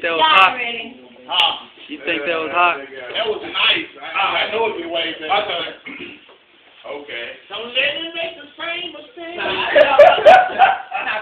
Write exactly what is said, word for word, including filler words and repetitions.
that was hot? Huh? You think that was hot? That was nice. I, I know it be way better. Okay. Don't let him make the same mistake.